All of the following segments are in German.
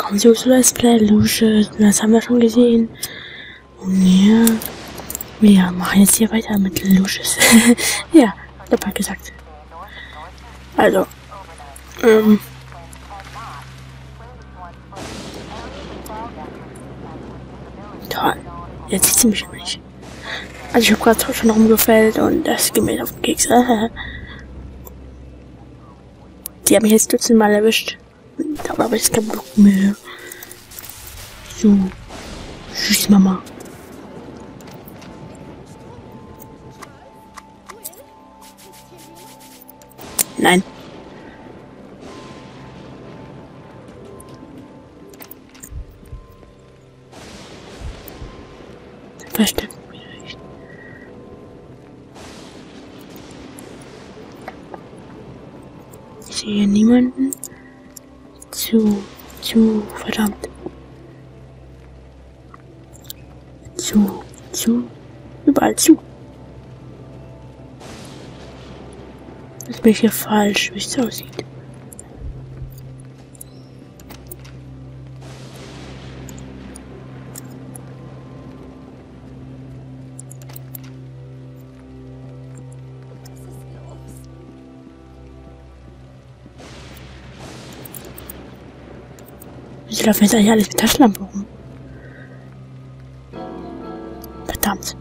willkommen zu Let's Play Lucius. Das haben wir schon gesehen. Und ja, wir machen jetzt hier weiter mit Lucius. Ja, doppelt gesagt. Also, toll. Jetzt sieht sie mich schon nicht. Also ich habe gerade schon rumgefällt und das geht mir auf den Keks. Die haben mich jetzt dutzend Mal erwischt. Da habe ich jetzt keinen Bock mehr. So. Tschüss, Mama. Nein. Versteckt mich nicht. Ich sehe hier niemanden. Verdammt. Überall zu. Das bin ich hier falsch, wie es aussieht. Wieso laufen jetzt eigentlich alles mit Taschenlampe rum? Verdammt.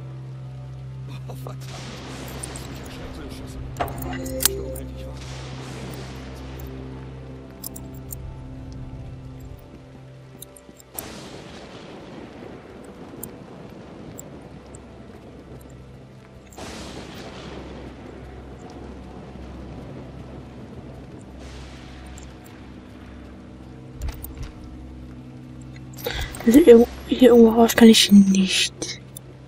Also hier irgendwo raus kann ich nicht.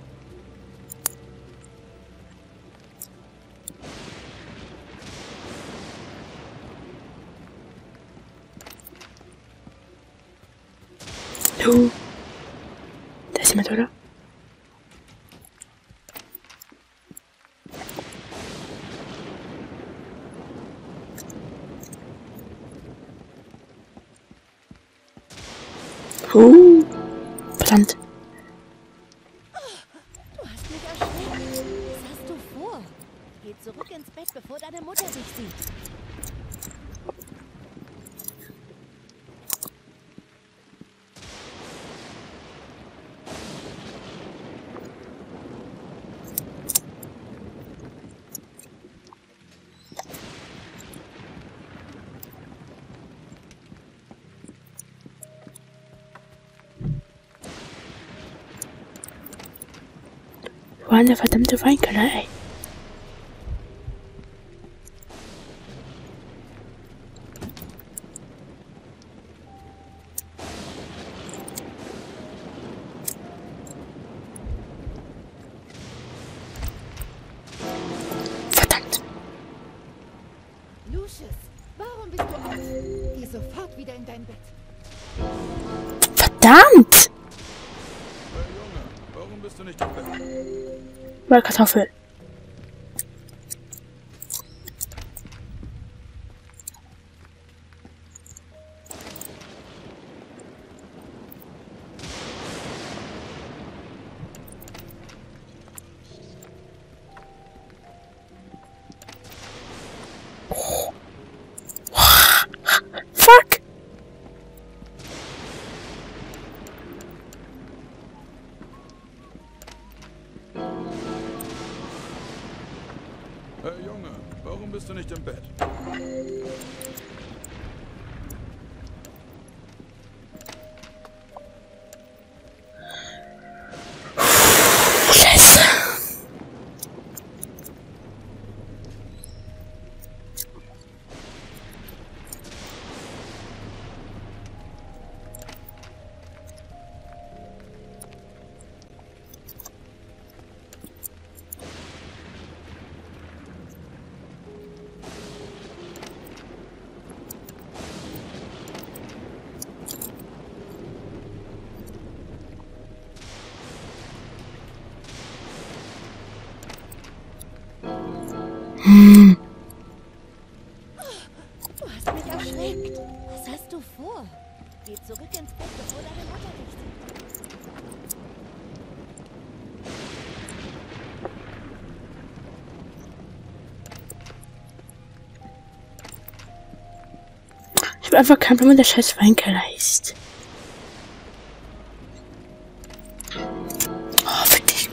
Oh. Da ist jemand, oder? Oh. Verdammt. Du hast mich erschreckt. Was hast du vor? Geh zurück ins Bett, bevor deine Mutter dich sieht. Wo war der verdammte Weinkeller, ey? Verdammt. Lucius, warum bist du auf? Geh sofort wieder in dein Bett. Verdammt! Junge, warum bist du nicht im Bett? Mal Kartoffel. Fuck! Hey Junge, warum bist du nicht im Bett? Scheiße. Du hast mich erschreckt. Was hast du vor? Geh zurück ins Bett, bevor deine Mutter dich sieht. Ich habe einfach keinen Plan, wie der scheiß Weinkeller ist. Oh, für dich.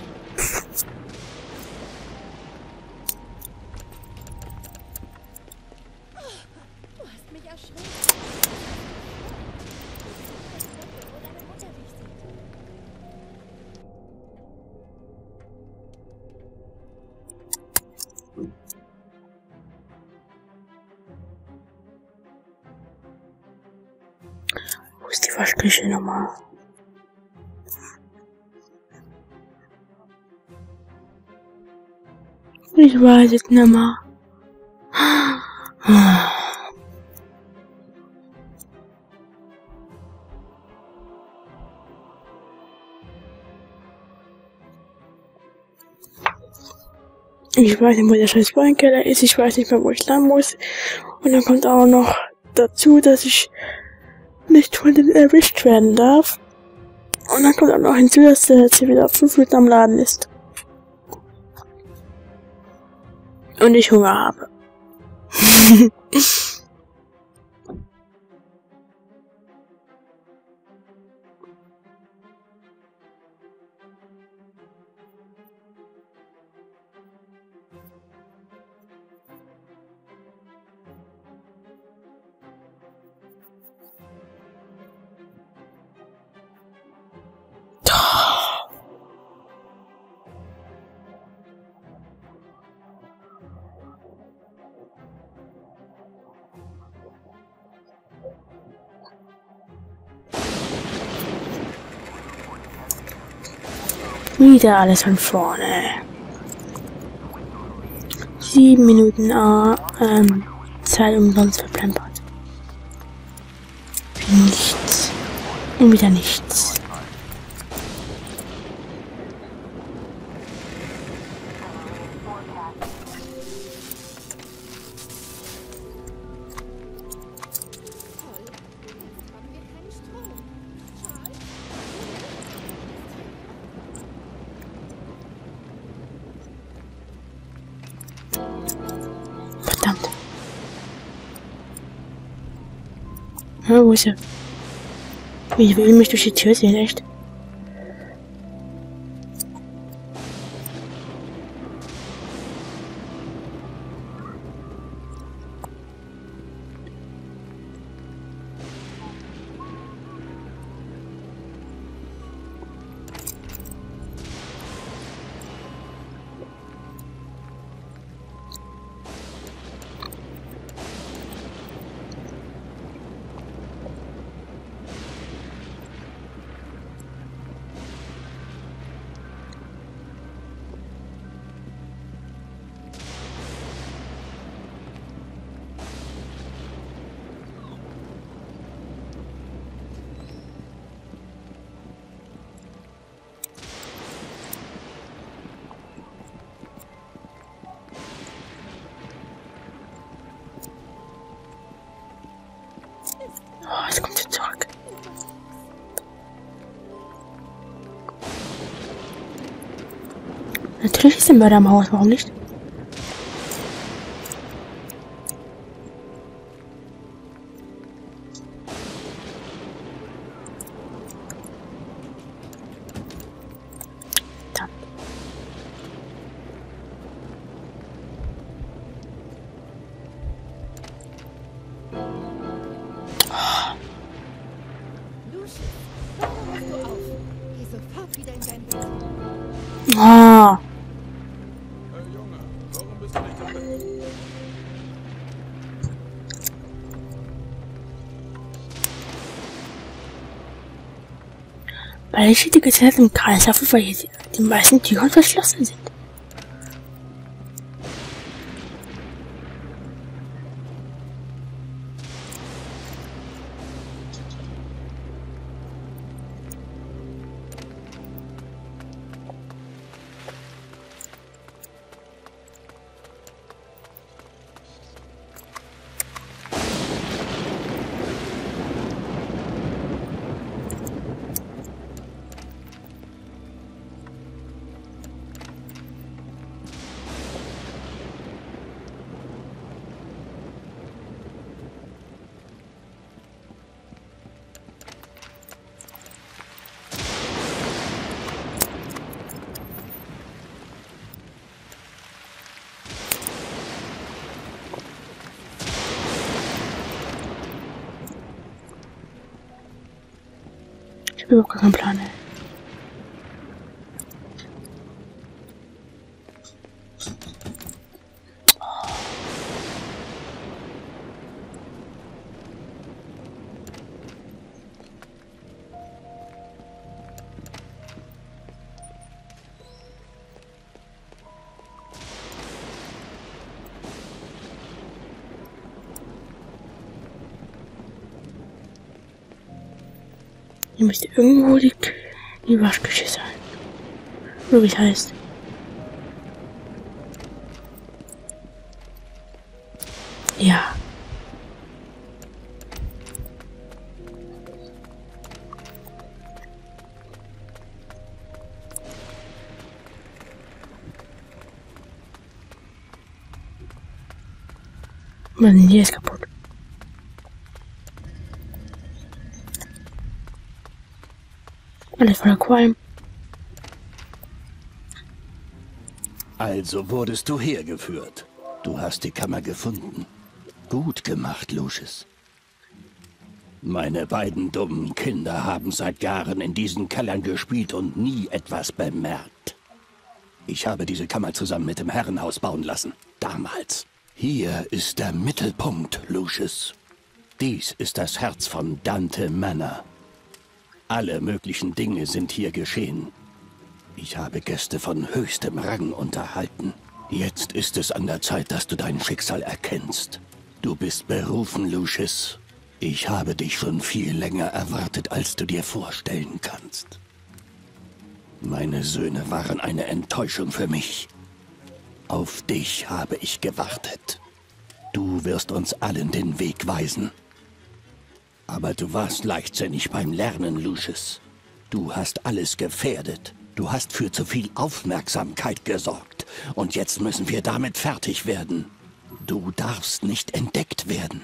Du hast mich erschreckt. Bevor deine Mutter dich sieht. Wo ist die Waschküche nochmal? Ich weiß es nicht mehr. Ich weiß nicht, wo der scheiß Weinkeller ist. Ich weiß nicht mehr, wo ich lang muss. Und dann kommt auch noch dazu, dass ich nicht von denen erwischt werden darf. Und dann kommt auch noch hinzu, dass der jetzt hier wieder 5 Minuten am Laden ist. Und ich Hunger habe. Wieder alles von vorne. 7 Minuten Zeit umsonst verplempert. Nichts. Und wieder nichts. Haben wir keinen Strom. Verdammt. Ja, wo ist er? Ich will mich durch die Tür sehen, echt. Oh, jetzt kommt sie zurück. Natürlich ist der Mörder im Haus, warum nicht? Dann. Lucius, warum machst du auf? Geh sofort wieder in dein Bett. Ah. Junge, warum bist du nicht im Bett? Weil ich die ganze Zeit im Kreis laufe, weil hier die meisten Türen verschlossen sind. hab überhaupt gar keinen Plan, ey. Hier müsste irgendwo die Waschküche sein. So wie es heißt. Ja. Mann, hier ist kaputt. Alles voller Qualm. Also wurdest du hergeführt. Du hast die Kammer gefunden. Gut gemacht, Lucius. Meine beiden dummen Kinder haben seit Jahren in diesen Kellern gespielt und nie etwas bemerkt. Ich habe diese Kammer zusammen mit dem Herrenhaus bauen lassen. Damals. Hier ist der Mittelpunkt, Lucius. Dies ist das Herz von Dante Manor. Alle möglichen Dinge sind hier geschehen. Ich habe Gäste von höchstem Rang unterhalten. Jetzt ist es an der Zeit, dass du dein Schicksal erkennst. Du bist berufen, Lucius. Ich habe dich schon viel länger erwartet, als du dir vorstellen kannst. Meine Söhne waren eine Enttäuschung für mich. Auf dich habe ich gewartet. Du wirst uns allen den Weg weisen. Aber du warst leichtsinnig beim Lernen, Lucius. Du hast alles gefährdet. Du hast für zu viel Aufmerksamkeit gesorgt. Und jetzt müssen wir damit fertig werden. Du darfst nicht entdeckt werden.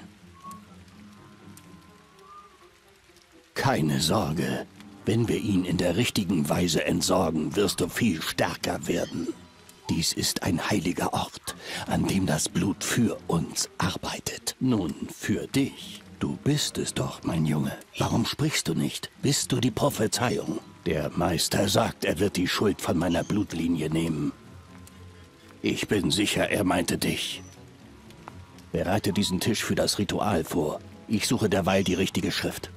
Keine Sorge. Wenn wir ihn in der richtigen Weise entsorgen, wirst du viel stärker werden. Dies ist ein heiliger Ort, an dem das Blut für uns arbeitet. Nun, für dich. Du bist es doch, mein Junge. Warum sprichst du nicht? Bist du die Prophezeiung? Der Meister sagt, er wird die Schuld von meiner Blutlinie nehmen. Ich bin sicher, er meinte dich. Bereite diesen Tisch für das Ritual vor. Ich suche derweil die richtige Schrift.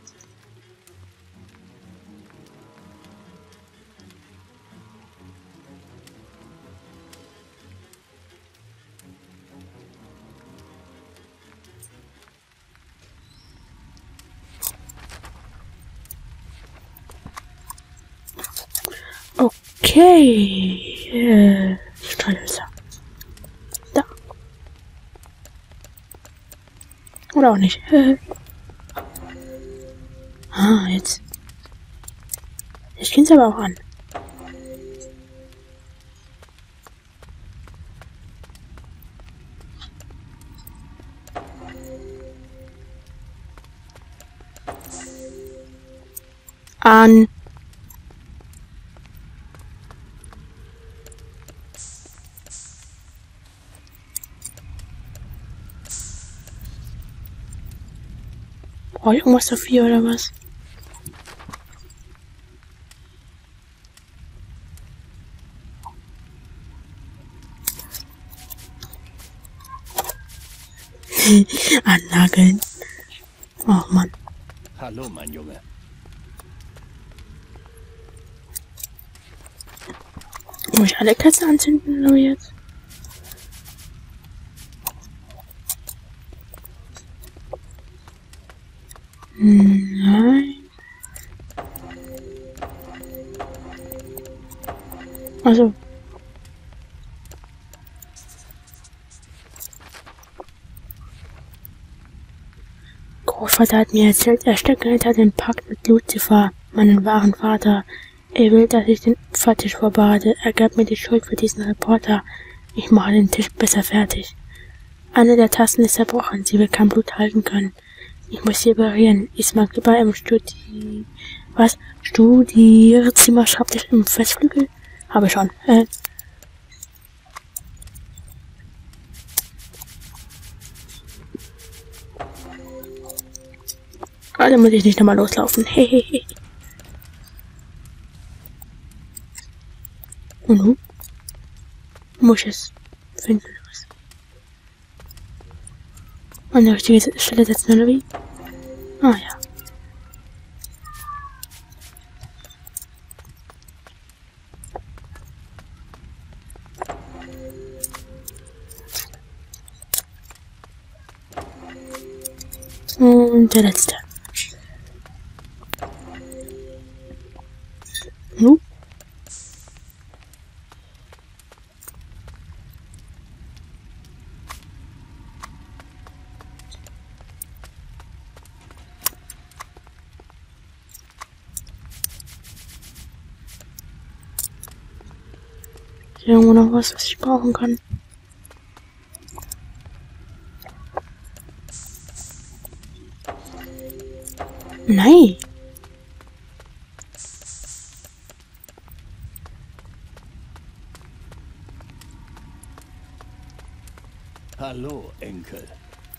Okay. Steinhölzer. Da. Oder auch nicht. Ah, jetzt. Jetzt geht's aber auch an. An. Brauche ich irgendwas dafür oder was? Annageln. Oh Mann. Hallo, mein Junge. Muss ich alle Kerzen anzünden oder jetzt? Nein. Also. Großvater hat mir erzählt, er steckt hinter den Pakt mit Lucifer, meinen wahren Vater. Er will, dass ich den Opfertisch vorbereite. Er gab mir die Schuld für diesen Reporter. Ich mache den Tisch besser fertig. Eine der Tassen ist zerbrochen, sie wird kein Blut halten können. Ich muss sie reparieren. Ich mag lieber im Studierzimmer Schreibtisch im Festflügel? Habe schon. Also muss ich nicht nochmal loslaufen. Hehehe. Und nun? Muss ich es finden oder was? An der richtigen Stelle setzen oder wie? Ah ja. Und der letzte. Nun? Ist irgendwo noch was ich brauchen kann? Nein. Hallo, Enkel.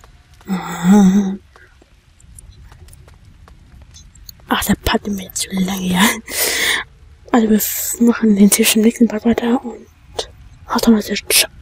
Ach, der Part mir jetzt zu lange, ja. Also wir machen den Tisch im nächsten Part weiter und haut rein, ciao.